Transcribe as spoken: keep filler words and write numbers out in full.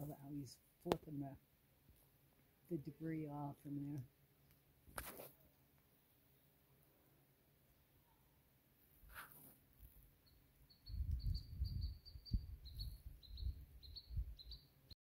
love how he's flipping the, the debris off from there.